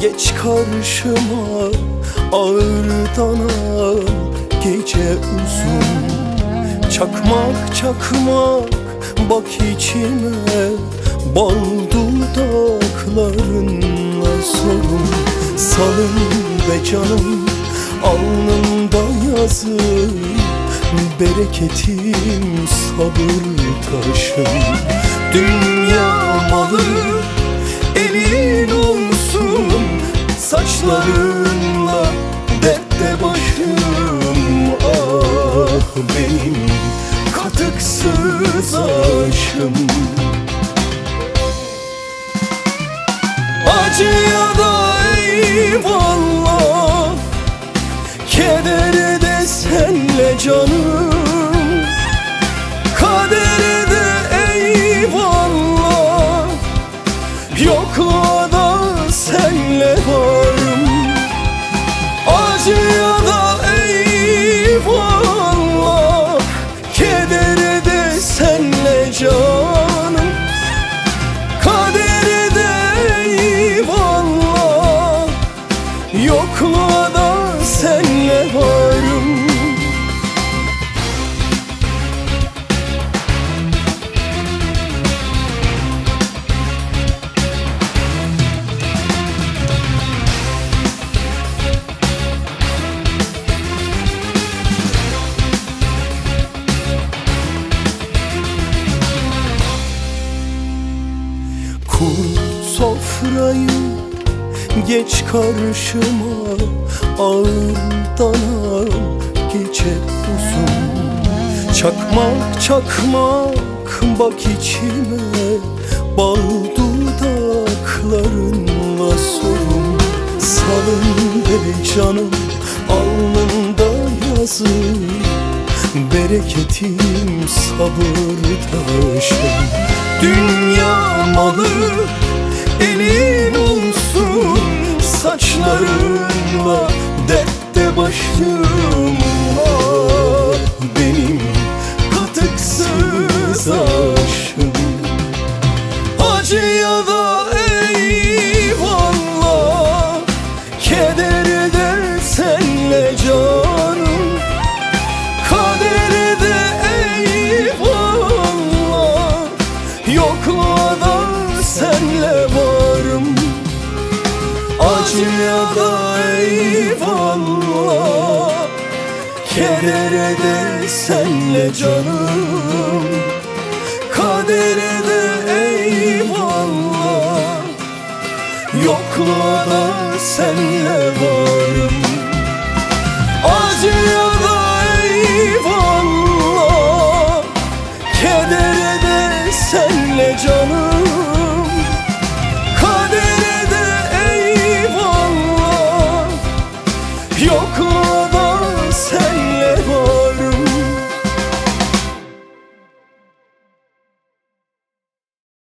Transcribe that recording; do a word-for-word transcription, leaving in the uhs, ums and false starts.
geç karşıma, ağırdan al gece uzun. Çakmak çakmak bak içime, bal dudaklarınla solum. Salın be canım alnımda yazı, bereketim sabır taşım. Dünya malı elin olsun, saçlarınla dertte başım. Ah benim katıksız aşım. Acıya da eyvallah, kedere de senle canım. Kadere de eyvallah, yokluğa da senle varım. Acıya da eyvallah, kedere de senle canım. Kadere de eyvallah, yokluğa da senle varım. Kur sofrayı geç karşıma, ağırdan al gece uzun. Çakmak çakmak bak içime, bal dudaklarınla solum. Salın be canım alnımda yazı, bereketim sabır taşım. Dünya malı elin olsun, saçlarınla dertte başım. Ah benim katıksız aşım. Acıya da eyvallah, kedere de senle canım. Kadere de eyvallah, yokluğa da senle varım. Acıya da eyvallah, kedere de senle canım. Kadere de eyvallah, yokluğa da senle varım. Acıya